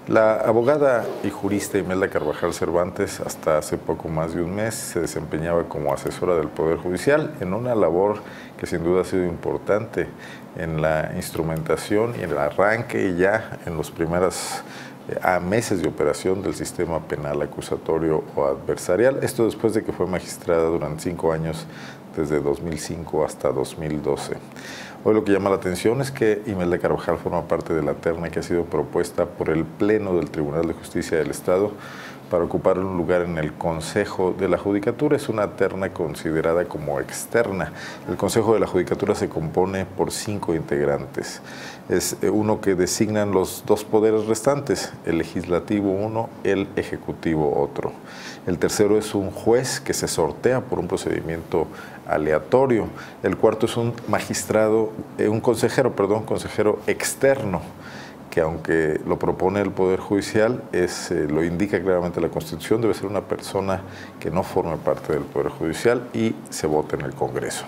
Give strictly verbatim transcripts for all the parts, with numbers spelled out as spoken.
La abogada y jurista Imelda Carvajal Cervantes hasta hace poco más de un mes se desempeñaba como asesora del Poder Judicial en una labor que sin duda ha sido importante en la instrumentación y en el arranque y ya en los primeros a meses de operación del sistema penal acusatorio o adversarial. Esto después de que fue magistrada durante cinco años, desde dos mil cinco hasta dos mil doce. Hoy lo que llama la atención es que Imelda Carvajal forma parte de la terna que ha sido propuesta por el Pleno del Tribunal de Justicia del Estado para ocupar un lugar en el Consejo de la Judicatura. Es una terna considerada como externa. El Consejo de la Judicatura se compone por cinco integrantes. Es uno que designan los dos poderes restantes, el legislativo uno, el ejecutivo otro. El tercero es un juez que se sortea por un procedimiento aleatorio. El cuarto es un magistrado, eh, un consejero, perdón, consejero externo, que aunque lo propone el Poder Judicial, es, eh, lo indica claramente la Constitución, debe ser una persona que no forme parte del Poder Judicial y se vote en el Congreso.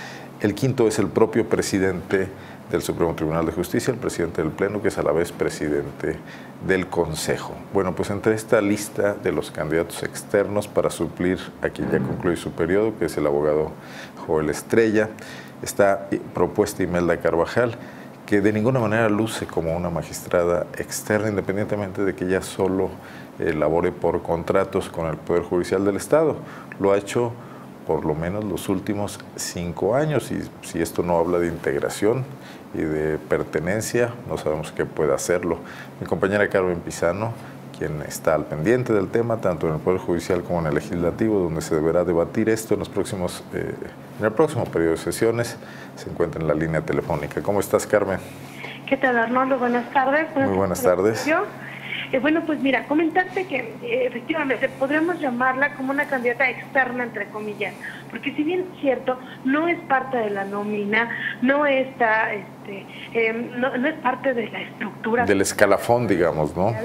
El quinto es el propio presidente del Supremo Tribunal de Justicia, el presidente del Pleno, que es a la vez presidente del Consejo. Bueno, pues entre esta lista de los candidatos externos para suplir a quien ya concluye su periodo, que es el abogado Joel Estrella, está propuesta Imelda Carvajal, que de ninguna manera luce como una magistrada externa, independientemente de que ella solo eh, labore por contratos con el Poder Judicial del Estado. Lo ha hecho por lo menos los últimos cinco años, y si esto no habla de integración y de pertenencia, no sabemos qué puede hacerlo. Mi compañera Carmen Pizano, quien está al pendiente del tema, tanto en el Poder Judicial como en el Legislativo, donde se deberá debatir esto en los próximos, eh, en el próximo periodo de sesiones, se encuentra en la línea telefónica. ¿Cómo estás, Carmen? ¿Qué tal, Arnoldo? Buenas tardes. Muy buenas tardes. Eh, bueno, pues mira, comentarte que eh, efectivamente podríamos llamarla como una candidata externa, entre comillas, porque si bien es cierto, no es parte de la nómina, no está, este, eh, no, no es parte de la estructura del escalafón, digamos, ¿no?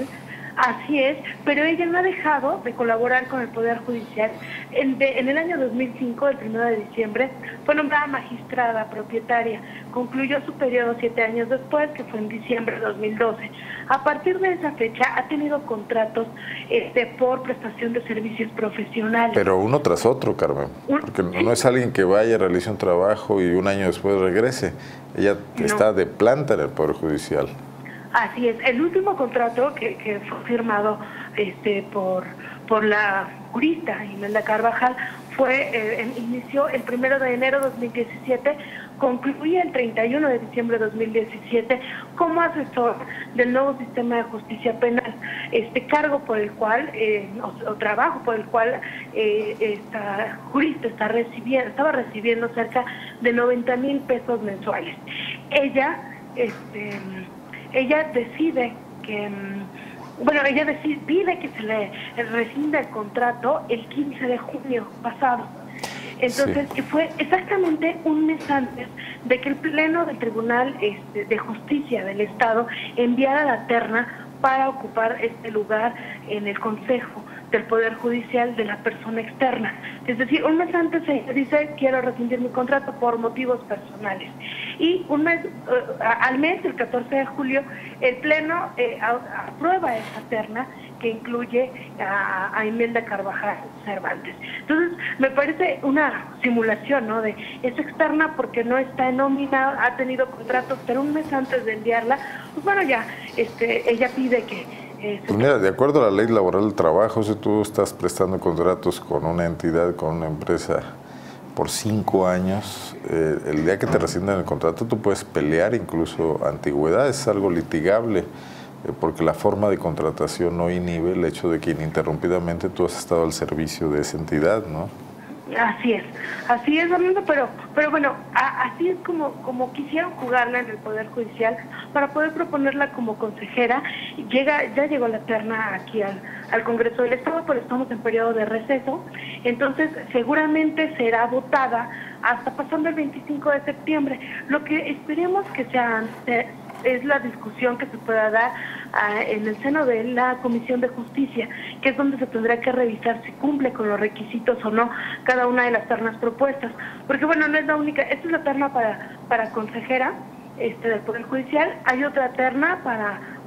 Así es, pero ella no ha dejado de colaborar con el Poder Judicial. En, de, en el año dos mil cinco, el primero de diciembre, fue nombrada magistrada propietaria. Concluyó su periodo siete años después, que fue en diciembre de dos mil doce. A partir de esa fecha ha tenido contratos este, por prestación de servicios profesionales. Pero uno tras otro, Carmen, porque ¿Sí? No es alguien que vaya, realice un trabajo y un año después regrese. Ella no. está de planta en el Poder Judicial. Así es, el último contrato que, que fue firmado este, por, por la jurista Imelda Carvajal fue, eh, inició el primero de enero de dos mil diecisiete, concluye el treinta y uno de diciembre de dos mil diecisiete como asesor del nuevo sistema de justicia penal, este cargo por el cual, eh, o, o trabajo por el cual eh, esta jurista está recibiendo, estaba recibiendo cerca de noventa mil pesos mensuales. Ella, este... Ella decide que, bueno, ella decide, pide que se le rescinda el contrato el quince de junio pasado. Entonces, sí. fue exactamente un mes antes de que el Pleno del Tribunal este, de Justicia del Estado enviara la terna para ocupar este lugar en el Consejo del Poder Judicial de la persona externa. Es decir, un mes antes ella dice, quiero rescindir mi contrato por motivos personales. Y un mes, uh, al mes, el catorce de julio, el Pleno eh, a, aprueba esa terna que incluye a, a Imelda Carvajal Cervantes. Entonces, me parece una simulación, ¿no? De, es externa porque no está en nómina, ha tenido contratos, pero un mes antes de enviarla, pues bueno, ya, este, ella pide que Pues mira, de acuerdo a la Ley Laboral del Trabajo, si tú estás prestando contratos con una entidad, con una empresa por cinco años, eh, el día que te rescindan el contrato tú puedes pelear incluso antigüedad, es algo litigable, eh, porque la forma de contratación no inhibe el hecho de que ininterrumpidamente tú has estado al servicio de esa entidad, ¿no? Así es, así es, Armando, pero, pero bueno, a, así es como, como quisieron jugarla en el Poder Judicial para poder proponerla como consejera. Llega, ya llegó la terna aquí al, al Congreso del Estado, pero estamos en periodo de receso, entonces seguramente será votada hasta pasando el veinticinco de septiembre. Lo que esperemos que sea antes es la discusión que se pueda dar uh, en el seno de la Comisión de Justicia, que es donde se tendrá que revisar si cumple con los requisitos o no cada una de las ternas propuestas. Porque bueno, no es la única, esta es la terna para, para consejera este, del Poder Judicial, hay otra terna para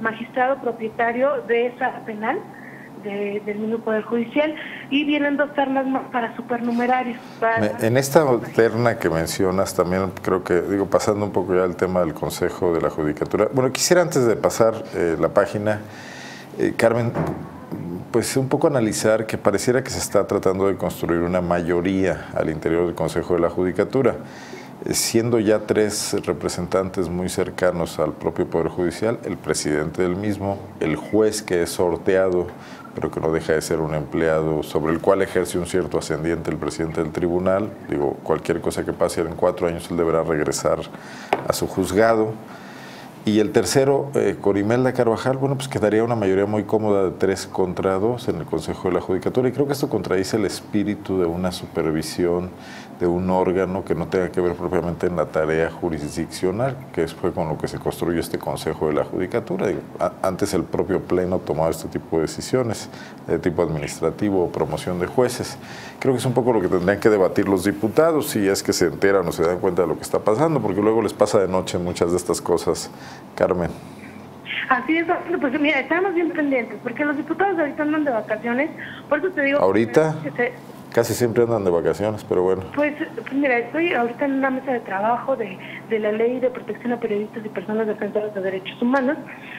magistrado propietario de esa penal de, del mismo Poder Judicial, y vienen dos ternas más para supernumerarios. Para... En esta terna que mencionas también creo que, digo, pasando un poco ya al tema del Consejo de la Judicatura, bueno, quisiera antes de pasar eh, la página, eh, Carmen, pues un poco analizar que pareciera que se está tratando de construir una mayoría al interior del Consejo de la Judicatura, siendo ya tres representantes muy cercanos al propio Poder Judicial, el presidente del mismo, el juez que es sorteado, pero que no deja de ser un empleado sobre el cual ejerce un cierto ascendiente el presidente del tribunal. Digo, cualquier cosa que pase en cuatro años él deberá regresar a su juzgado. Y el tercero, eh, con Imelda Carvajal, bueno, pues quedaría una mayoría muy cómoda de tres contra dos en el Consejo de la Judicatura, y creo que esto contradice el espíritu de una supervisión de un órgano que no tenga que ver propiamente en la tarea jurisdiccional, que fue con lo que se construyó este Consejo de la Judicatura. Digo, a, antes el propio Pleno tomaba este tipo de decisiones, de tipo administrativo o promoción de jueces. Creo que es un poco lo que tendrían que debatir los diputados, si es que se enteran o se dan cuenta de lo que está pasando, porque luego les pasa de noche muchas de estas cosas. Carmen. Así es, pues mira, estamos bien pendientes, porque los diputados ahorita andan de vacaciones, por eso te digo... ¿Ahorita? Que se, casi siempre andan de vacaciones, pero bueno. Pues, pues mira, estoy ahorita en una mesa de trabajo de, de la Ley de Protección a Periodistas y Personas Defensoras de Derechos Humanos,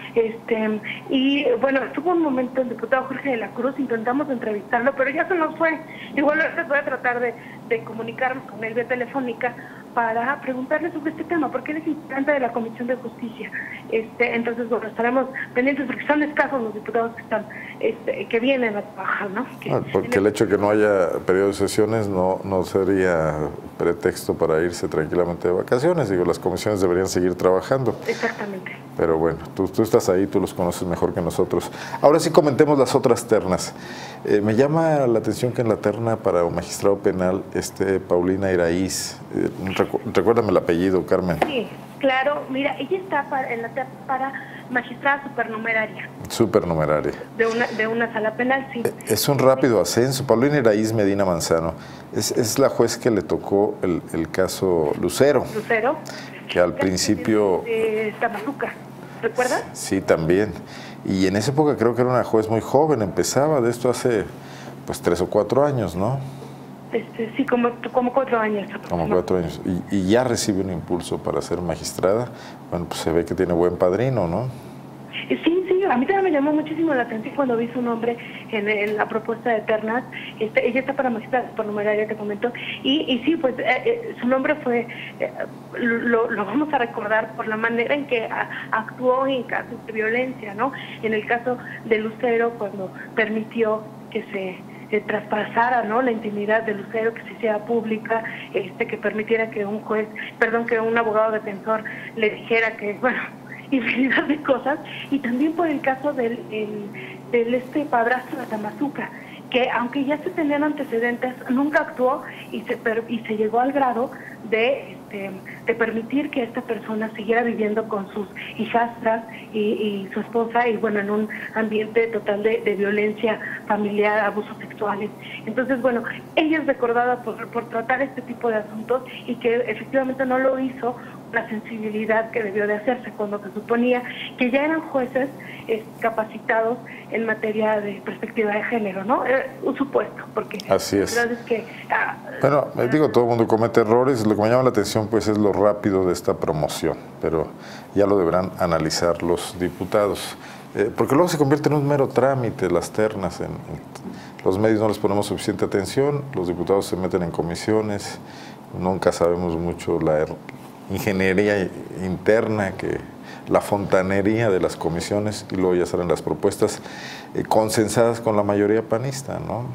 este y bueno, estuvo un momento el diputado Jorge de la Cruz, intentamos entrevistarlo, pero ya se nos fue. Igual ahorita voy a tratar de, de comunicarnos con él vía telefónica para preguntarle sobre este tema, porque él es integrante de la Comisión de Justicia. Este, entonces, bueno, estaremos pendientes porque son escasos los diputados que están, este, que vienen a trabajar, ¿no? Que, ah, porque el hecho de que no haya periodo de sesiones no, no sería pretexto para irse tranquilamente de vacaciones. Digo, las comisiones deberían seguir trabajando. Exactamente. Pero bueno, tú, tú estás ahí, tú los conoces mejor que nosotros. Ahora sí comentemos las otras ternas. Eh, me llama la atención que en la terna para un magistrado penal esté Paulina Iraíz. Eh, recu recuérdame el apellido, Carmen. Sí, claro. Mira, ella está para, en la terna para magistrada supernumeraria. Supernumeraria. De una, de una sala penal, sí. Es un rápido ascenso. Paulina Iraíz Medina Manzano. Es, es la juez que le tocó el, el caso Lucero. Lucero. Que al principio... De, de Tamazuca, ¿recuerdas? Sí, también. Y en esa época creo que era una juez muy joven, empezaba de esto hace pues tres o cuatro años, ¿no? Este, sí, como, como cuatro años. Como cuatro años. Y, y ya recibe un impulso para ser magistrada. Bueno, pues se ve que tiene buen padrino, ¿no? Sí, sí, a mí también me llamó muchísimo la atención cuando vi su nombre en, en la propuesta de ternas. Este, ella está para magistrada supernumeraria, te comento, y, y sí, pues eh, eh, su nombre fue, eh, lo, lo vamos a recordar por la manera en que a, actuó en casos de violencia, ¿no? En el caso de Lucero, cuando permitió que se eh, traspasara, ¿no?, la intimidad de Lucero, que se hiciera pública, este, que permitiera que un juez, perdón, que un abogado defensor le dijera que, bueno, infinidad de cosas, y también por el caso del, el, del este padrastro de Tamazuca, que aunque ya se tenían antecedentes, nunca actuó y se, per, y se llegó al grado de, este, de permitir que esta persona siguiera viviendo con sus hijastras y, y su esposa, y bueno, en un ambiente total de, de violencia familiar, abusos sexuales. Entonces, bueno, ella es recordada por, por tratar este tipo de asuntos, y que efectivamente no lo hizo la sensibilidad que debió de hacerse, cuando se suponía que ya eran jueces eh, capacitados en materia de perspectiva de género, ¿no? Eh, un supuesto, porque así es. la verdad es que... Ah, bueno, eh, digo, todo el mundo comete errores. Lo que me llama la atención pues es lo rápido de esta promoción, pero ya lo deberán analizar los diputados, eh, porque luego se convierte en un mero trámite las ternas. En, en, los medios no les ponemos suficiente atención, los diputados se meten en comisiones, nunca sabemos mucho la ingeniería interna, que la fontanería de las comisiones, y luego ya salen las propuestas eh, consensadas con la mayoría panista, ¿no?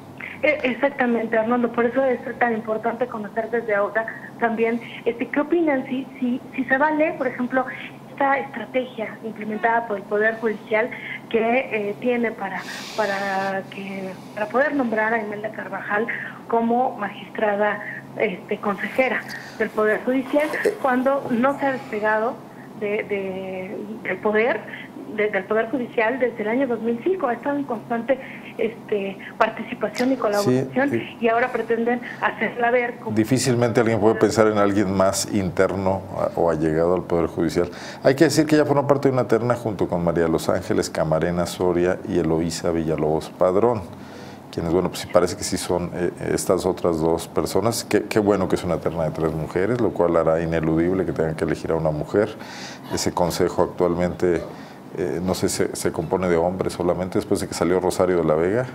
Exactamente, Arnoldo, por eso es tan importante conocer desde ahora también este, qué opinan, si, si, si se vale, por ejemplo, esta estrategia implementada por el Poder Judicial que eh, tiene para, para, que, para poder nombrar a Imelda Carvajal como magistrada este, consejera del Poder Judicial, cuando no se ha despegado de, de, del poder, de, del Poder Judicial desde el año dos mil cinco, ha estado en constante este, participación y colaboración, sí, y ahora pretenden hacerla ver como... Difícilmente alguien puede pensar en alguien más interno o allegado al Poder Judicial. Hay que decir que ella formó parte de una terna junto con María Los Ángeles Camarena Soria y Eloísa Villalobos Padrón, quienes, bueno, pues sí parece que sí son eh, estas otras dos personas. Qué, qué bueno que es una terna de tres mujeres, lo cual hará ineludible que tengan que elegir a una mujer. Ese consejo actualmente, eh, no sé, se, se compone de hombres solamente después de que salió Rosario de la Vega.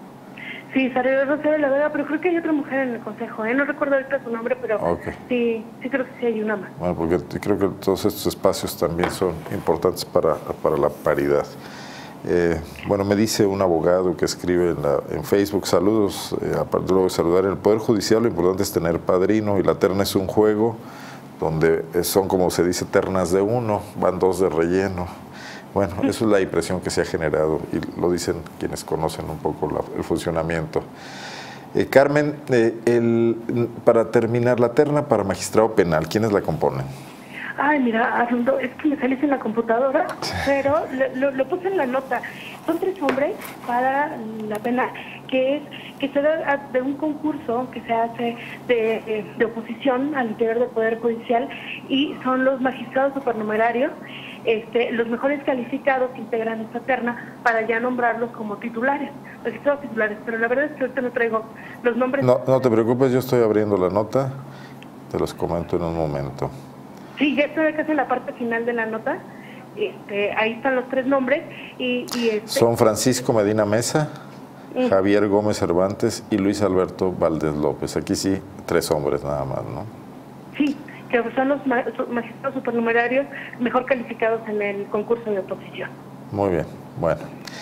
Sí, salió Rosario de la Vega, pero creo que hay otra mujer en el consejo, ¿eh? No recuerdo ahorita su nombre, pero okay, sí, sí creo que sí hay una más. Bueno, porque creo que todos estos espacios también son importantes para, para la paridad. Eh, bueno, me dice un abogado que escribe en, la, en Facebook, saludos, eh, aparte luego de saludar, en el Poder Judicial lo importante es tener padrino y la terna es un juego donde son, como se dice, ternas de uno, van dos de relleno. Bueno, eso es la impresión que se ha generado y lo dicen quienes conocen un poco la, el funcionamiento. Eh, Carmen, eh, el, para terminar, la terna para magistrado penal, ¿quiénes la componen? Ay, mira, Arnoldo, es que me saliste en la computadora, pero lo, lo, lo puse en la nota. Son tres hombres para la pena, que es que se da de un concurso que se hace de, de oposición al interior del Poder Judicial, y son los magistrados supernumerarios, este, los mejores calificados que integran esta terna para ya nombrarlos como titulares, magistrados titulares. Pero la verdad es que ahorita no traigo los nombres. No, no te preocupes, yo estoy abriendo la nota, te los comento en un momento. Sí, ya estoy casi en la parte final de la nota. Este, ahí están los tres nombres. Y, y este... Son Francisco Medina Mesa, mm. Javier Gómez Cervantes y Luis Alberto Valdés López. Aquí sí, tres hombres nada más, ¿no? Sí, que son los magistrados supernumerarios mejor calificados en el concurso de oposición. Muy bien, bueno.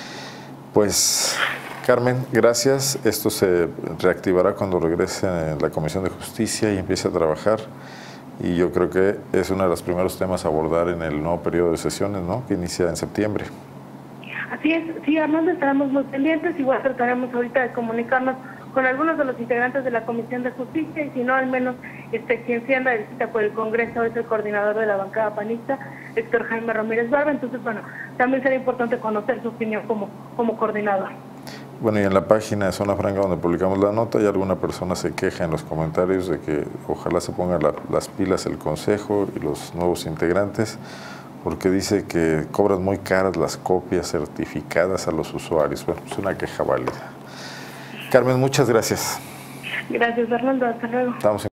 Pues, Carmen, gracias. Esto se reactivará cuando regrese a la Comisión de Justicia y empiece a trabajar. Y yo creo que es uno de los primeros temas a abordar en el nuevo periodo de sesiones, ¿no?, que inicia en septiembre. Así es, sí, Arnoldo, estaremos muy pendientes. Igual trataremos ahorita de comunicarnos con algunos de los integrantes de la Comisión de Justicia, y si no, al menos este, quien se anda de visita por el Congreso es el coordinador de la bancada panista, Héctor Jaime Ramírez Barba. Entonces, bueno, también será importante conocer su opinión como, como coordinador. Bueno, y en la página de Zona Franca donde publicamos la nota, y alguna persona se queja en los comentarios de que ojalá se pongan la, las pilas el Consejo y los nuevos integrantes, porque dice que cobran muy caras las copias certificadas a los usuarios. Bueno, es una queja válida. Carmen, muchas gracias. Gracias, Arnoldo. Hasta luego. Estamos en